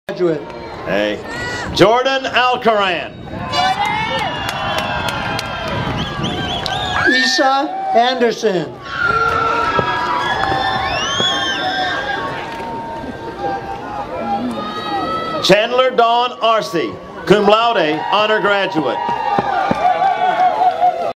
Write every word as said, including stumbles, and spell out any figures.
Graduate. Hey. Jordan Alcaran. Issa Anderson. Chandler Dawn Arcee, cum laude, honor graduate.